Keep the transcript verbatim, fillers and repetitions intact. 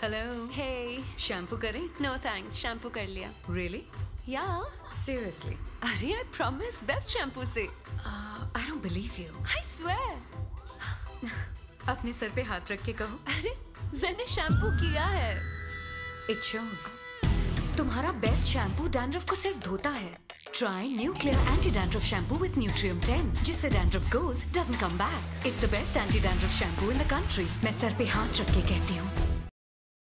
Hello. Hey. Shampoo करें? No thanks. Shampoo कर लिया. Really? Yeah. Seriously? अरे I promise best शैम्पू से. Uh, I don't believe you. I swear. अपने सर पे हाथ रख के कहो. अरे मैंने शैम्पू किया है. It shows. तुम्हारा बेस्ट शैम्पू डैंड्रफ को सिर्फ धोता है. Try new clear anti-dandruff shampoo with Nutrium ten, जिससे dandruff goes, doesn't come back. It's the best anti-dandruff shampoo in the country. मैं सर पे हाथ रख के कहती हूँ.